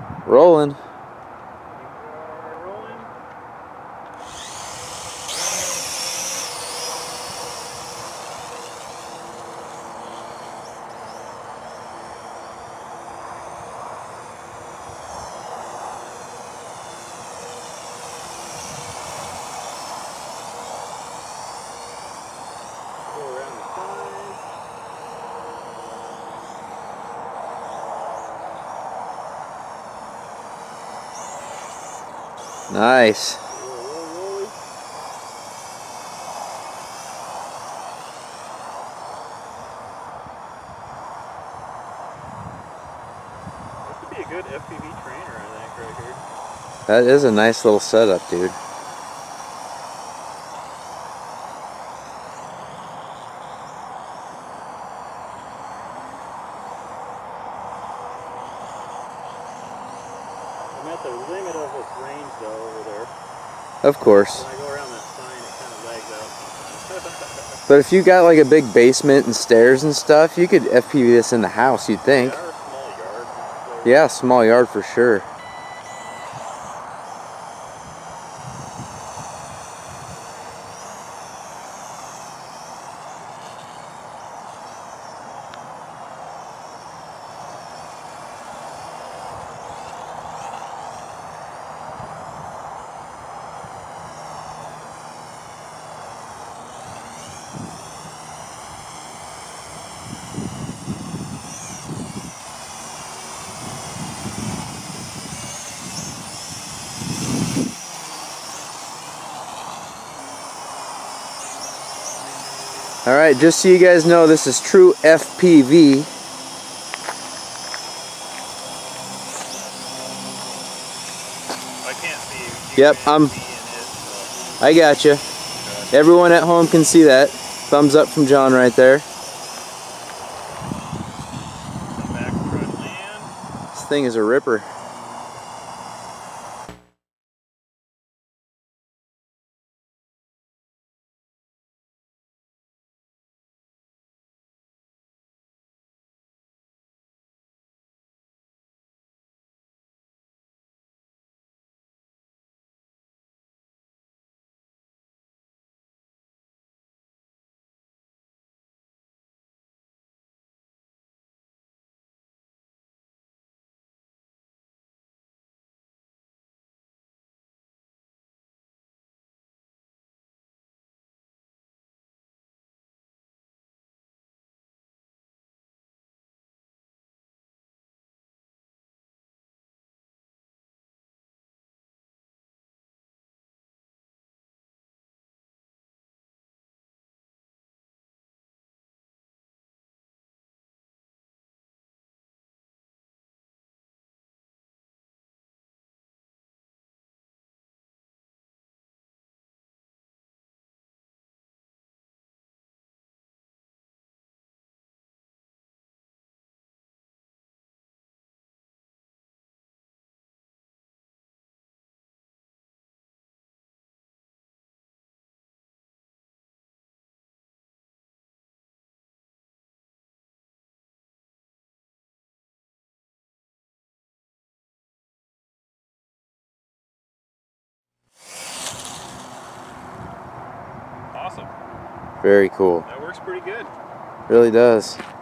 Rolling. Nice. This would be a good FPV trainer, I think, right here. That is a nice little setup, dude. I'm at the limit of its range, though, over there. Of course. When I go around that sign, it kind of lags out sometimes. But if you got like a big basement and stairs and stuff, you could FPV this in the house, you'd think. Yeah, or a small yard. Yeah, small yard for sure. Alright, just so you guys know, this is true FPV. I can't see. Yep, I got you. Everyone at home can see that. Thumbs up from John right there. Back front land. This thing is a ripper. Awesome. Very cool. That works pretty good. Really does.